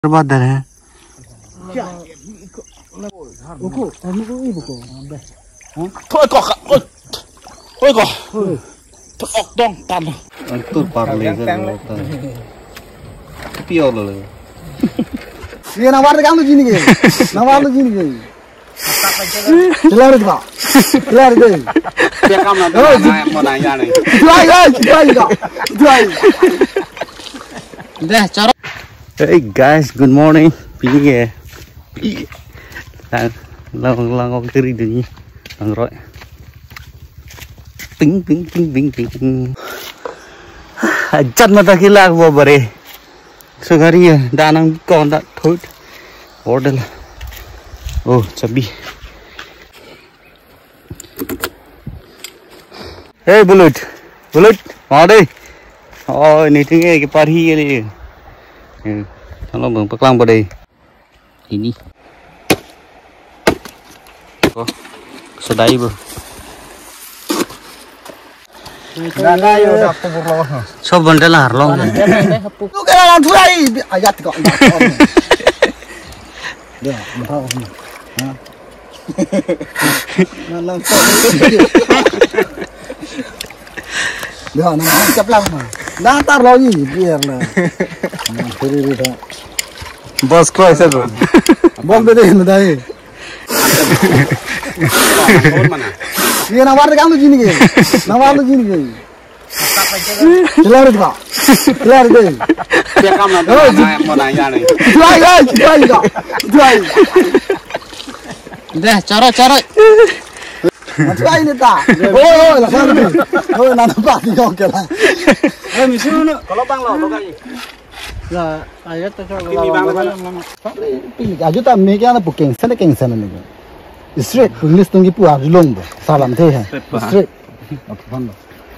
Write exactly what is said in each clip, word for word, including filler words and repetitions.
बर्बाद है Uku, kamu kok ibu kok? Thôi cỏ ôi, ôi cỏ, ọc đong tàn. Tôi parle cái pior rồi. Dia nawar kamu gini ke? Nawar lu gini ke? Kelar itu, kelar itu. Dia kamu nanti mau nanya nih. Jual, jual, jual, jual. Dah, cara. Hey guys, good morning. Pergi ke? Pergi. Lang lang ông kiri đi, lang rồi. Ting ting ting ting ting. Chân mà ta khi lạc vô bờ đây. Sao cái gì? Đã năng con đã thôi. Order là. Oh, chabi. Hey Bullet, Bullet, vào đây. Ôi, này thứ nghe cái party này. Ừ, nó bừng bạc lang vào đây. Ini. Oh, sedai bu. Nada yo dak purlo. So bandel harlong. Lu kira orang tuai ayat kok. Dia, tahu. Ha. Nalang kok. Dia nang caplang mah. Dah tar lo ni biar lah. Puri dah. Bos kau ऐसा tu. Bom tu deh nadai. Dia nawar kamu gini ke? Nawar lu gini ke? Kelar itu, kelar itu. Dia kamu nanti mau nanya nih. Jual, jual, jual, jual. Dah, cara cara. Jual ini tak? Oh, lah sana tu. Oh, nana pak ni kau kelar. Eh, misalnya kalau bang lo, lo kayak. Lah, ayat tu kalau. Ini bang lo. Pilih aja tak mereka nak booking, sana keng sana ni. Straight, English tunggu puas long tu. Salam teh hai. Straight. Apa pun.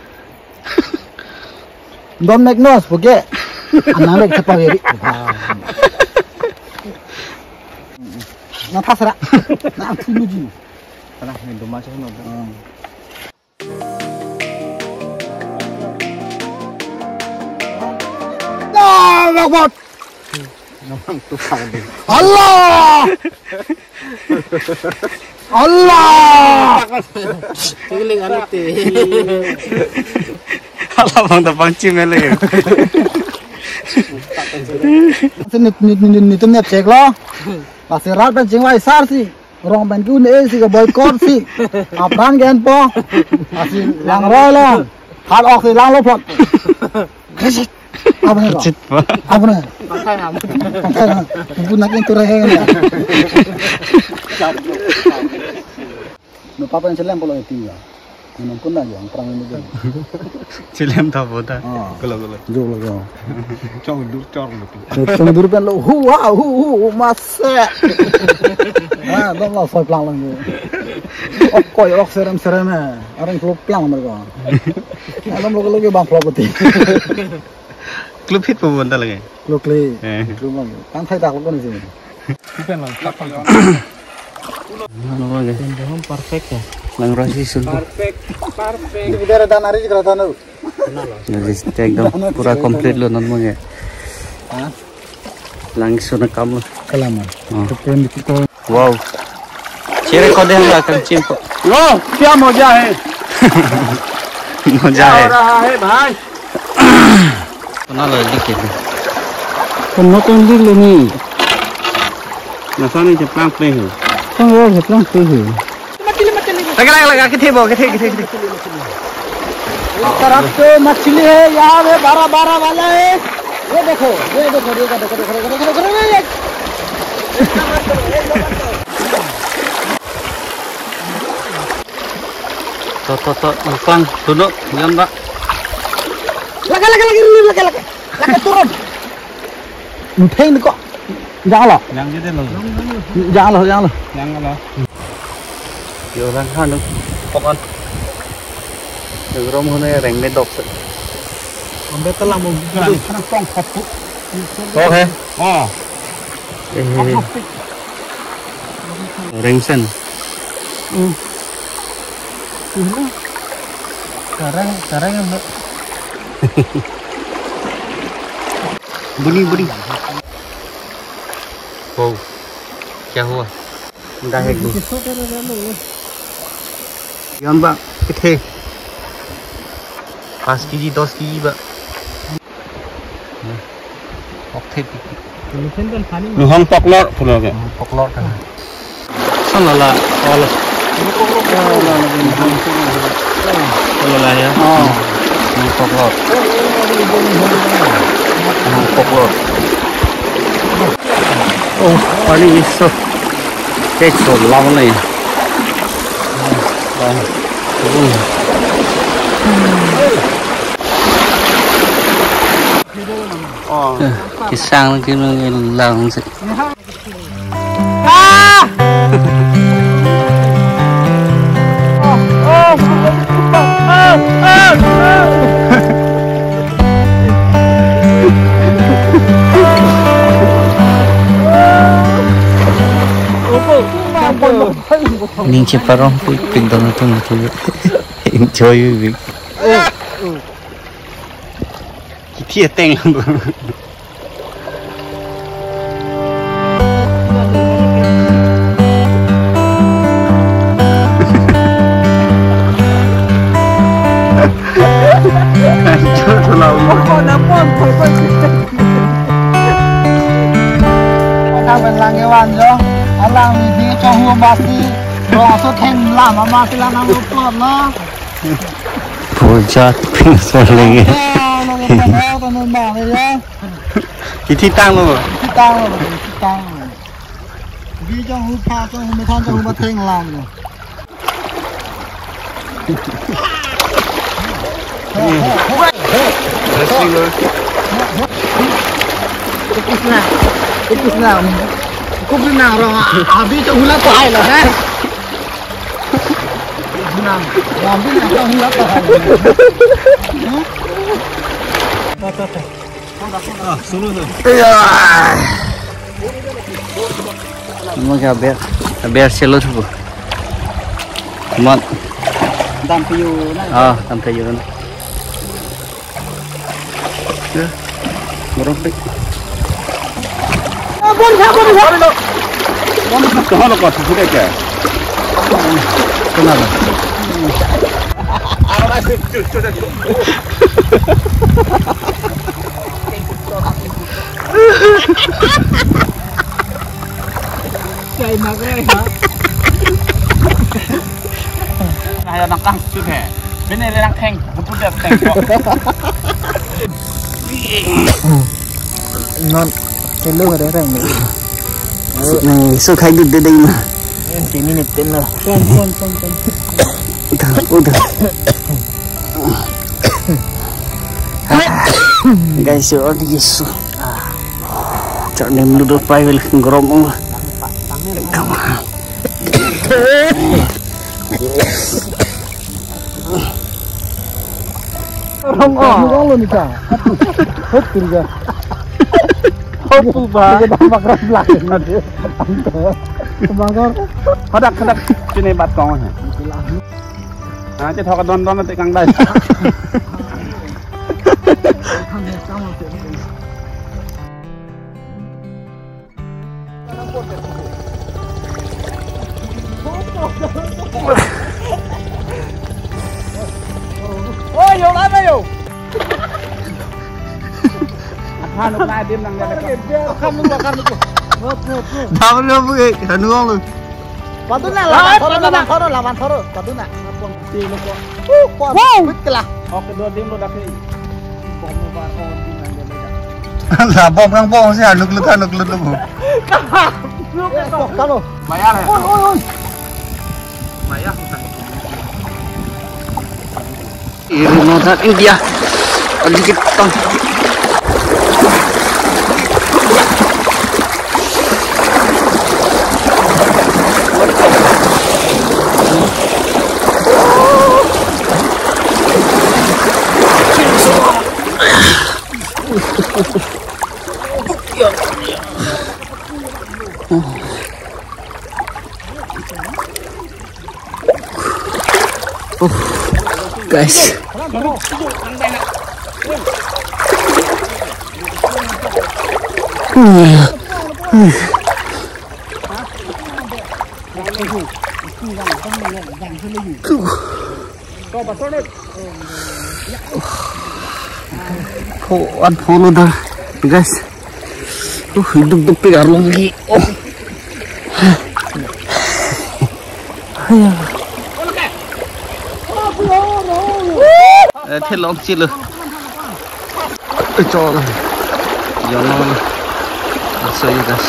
Don't make noise, forget. Anak lek cepat beri. Nak pasrah. Nak tulu ji. Karena minum macam mana? Allah Akbar. Nampak tu kali. Allah. Allah. Ciling anak teh. Allah bang tak pancing ni lagi. Ni ni ni ni tu ni cek lo. Pasal rat pancing wai sar si. Orang bantu ni si ke boykot si. Apaan gen po? Masih lang roy lo. Hal ok si lang lo pot. Apa ni? Cit pak. Apa ni? Pakai nama. Pakai nama. Ibu nak yang turun ni. No papa yang celem polo itu ya. Minum pun dah yang perang ini kan. Celem tak bodoh. Kalau kalau. Jauh lagi. Cong dur cong gitu. Cong dur pen lo. Hu wow hu hu masa. Ah, dah lah soal pelang lagi. Oh, kau yang serem serem eh. Orang klub pelang mereka. Alam lo lagi bang klub itu. Klub hit pun benda lagi. Klub kli. Klub lagi. Kan saya tak klub ni sini. Bukan lah. Mana lagi? Jangan perfect ya. Lang rasi sul. Perfect, perfect. Ini biar ada nari juga ada nu. Jadi एकदम पूरा complete lo non mungkin. Ah, Langsung nak kamu. kelaman. Kepun kita. Wow. Ciri kau dah enggak akan cimpuk. Yo, क्या मजा है? मजा क्या है. हो रहा है भाई? Kenal lagi dikit. Penonton dulu ni. Nasa ni ceplang play tu. Kan orang pelang tu. Lagi lagi lagi kita bawa kita kita kita. तरफ तो मछली है यहाँ पे बारह बारह वाला है ये देखो ये देखो देखो देखो देखो देखो देखो देखो ये To to to pelang duduk jangan tak. लगा लगा लगा लगा लगा लगा turun udah ini kok jangan loh Yang gitu loh. jangan loh jangan loh Yang apa? Yo orang kan tu. Pokon. Yang rom hone reng me dok. ambil telah mau bukan karena tong kapu Okay. Oh, Eh. Reng sen. sekarang sekarang yang Bunyi bunyi. Wow, क्या हुआ? Dahek ni. Yan bang, kita. Pas kiji, dos kiji bang. Oke. Lu hang poklor pulau ke? Poklor kan. Sana lah, Allah. Allah lah ya. Oh, poklor. Poklor. Oh, paling iso. Cek so lawan lagi. Oh, kisang kini lang sih. Ah! Oh, oh, oh, oh. Ning ciparong pindang itu itu enjoy it. Kita teng. Kita berlangewan jo, alang di trong hua masih, roh so ten lama masih lama upload lah. Pojat pingsol lagi. Kita tang loh. Kita tang, kita tang. Di trong hua pa, trong hua metan, trong hua ten lama. Kupis na, kupis na, kupis na orang habis tu hula tai lah, eh? Nah, habis nak hula tai. Ah, suruh tu. Ya. Mau क्या बेर बेर चलो थो मत Dam piu na. ah sampai yun ya merobek Abon, abon, abon. Kau nak kau sudah ke? kenapa Cai nak leh, ha? Ayah nak kang sudah. Benar nak keng, betul dah keng. Non, hello ada orang ni. này sơ khai được đây mà Chỉ minit tên rồi. Con, con, con, con. udah udah guys yo di yesu chọn nem lu đốt bay về grom ông come on Không có, không có luôn đi cả. Hết kìa kìa. Hốt phụ bà. Cái đó mặc râm lại mà chứ. Ông tớ. Bà con. Kau dak kau dak sini bat kau ni. Ah, jadi kau don don nanti kang dah. Ôi, vô lắm đây vô. Anh lúc này đêm đang ra đây. Không luôn, không luôn. Ngớp, ngớp, ngớp. đâu đâu vậy thằng nuông luôn Patut nak lawan thoro, lawan thoro, lawan thoro. Patut nak. Wow, betul lah. Oke, dua tim lo dah ni. Bom lebar on di nang dia. là bom đang bom sẽ lực lực lực lực lực Kalau. Bayar ya. Oi, oi, oi. Bayar. ini mau tak India sedikit tong Oh, guys. Oh, an follow the guys. Oh, hidup tuh pegar lagi. Oh. Eh, thế lóng chi luôn. Ôi trời ơi. Gió nó. So you guys.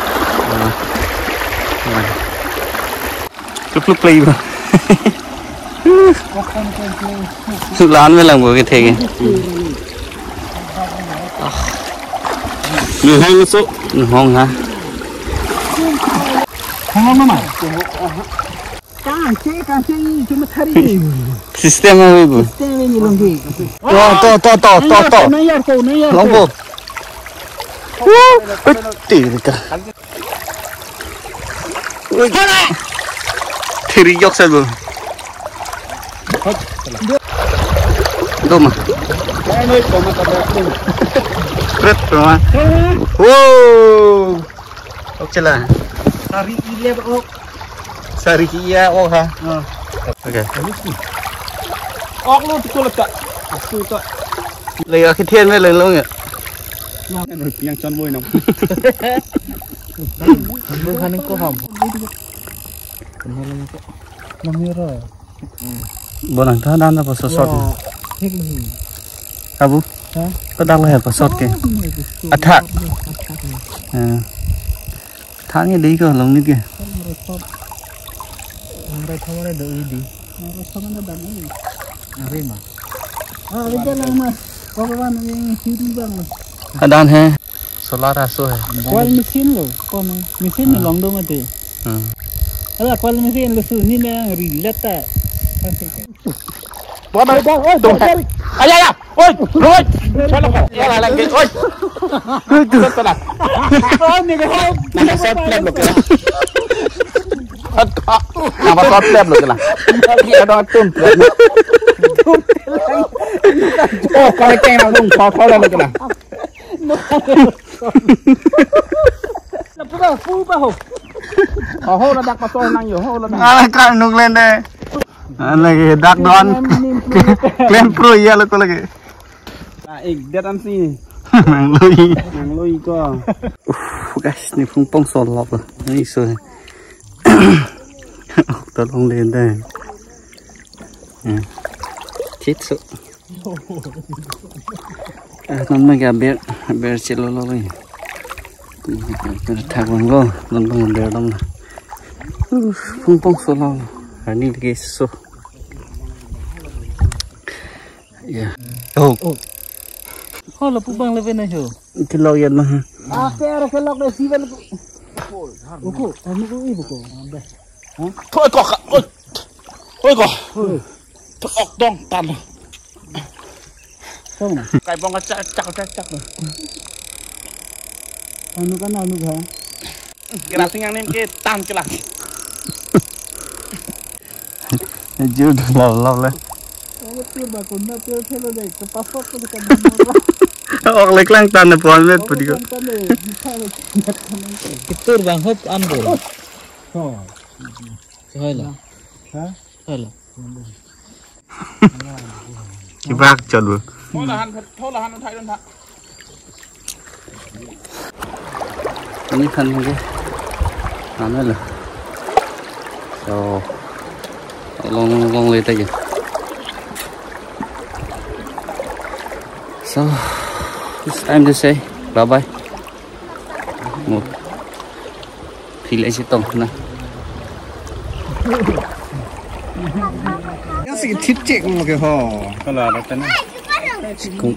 Lúc lúc play mà. Lán mới làm của cái thế kìa. Người hay một số. Ngon hả? Ngon lắm à? Càng chế càng chế chúng ta thấy System apa itu? system ini lagi. To to to to to to. Nayar ko, nayar. Lombo. Wah, betul ka. Thiri yok sa bu. Doma. Berat doma. Wow. Oke lah. Sari ile ok. Sari iya oh ha. Oke. ốc luôn thì cô là cận tôi cận Lấy cái thiên với lấy luôn nhỉ? rồi tiếng tròn môi nóng Bữa khăn có hỏng. Năm mươi rồi. Bộ nàng thá đan ra vào sọt sọt. Thích gì? Abu? Có đang là vào sọt kìa. À thạc. À. Thác như đấy cơ lồng như kìa. Ada sama ada ini. Ada sama ada banyak. Ada mah. Ah, ada lah mas. Kawan yang hidup bang. Đan he. Solar aso he. Kual mesin lo. Kau mesin ni long dong ada. Hmm. Ada kual mesin lo suni na rilata. bó đây bó ôi đồ ai da da ôi rồi cho nó cái là là cái ôi rất là ôi này cái không này sẽ pleb được cái nào mà có pleb được cái là kia đó tôm pleb ô con cái nào đúng khó khó lên được cái là là cái đó phu ba hồ ở hồ nó đặt mà tôi năng nhiều hồ nó À, cái nung lên đây. Lagi dark dawn. Klaim pro ya lo lagi. à ik dead ăn xì Mang lui. hàng lôi cơ Guys, ni phung pong sol lop rồi. Ni so. Tao long lên đây. Chết sợ. Nằm mấy cái bear, bear chết lo lo rồi. Thằng con lo, con con bear đông. Phung pong sol lo. Ini lagi so. Ya. Oh. Kau lepas bang lepas ni jo. Kilo yan mah. Ah, kaya kalau dah siapa lu. Buku, kamu tu ini buku. thôi cỏ ôi ôi cỏ thật ọc đong tàn Không. cái bóng cái chắc chắc chắc chắc rồi Anu kan anu kan. cái nào sinh em cái tan cái là Jujur lau lau lah. Kamu tu bakun nak tu kalau dah kepasok tu kan. Orang lek lang tan pon met pudi ko. Kitur bang hop ambul. Oh. Thôi là. Hả? Thôi là. Ki bak chod bu. thôi là hắn thôi là hắn thấy luôn thật Ini kan ke. Ana lah. So. Long long lên tay kìa. So it's time to say bye bye. Một thì lại sẽ tổng này. Cái gì thịt chèn luôn kìa hò. thôi là nó tên Cũng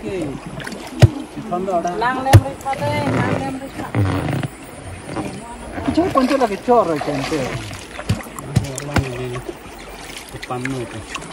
Lang lem rít vào đây, lang lem rít vào. Chỗ con chỗ là cái chó rồi kìa. pam nữa.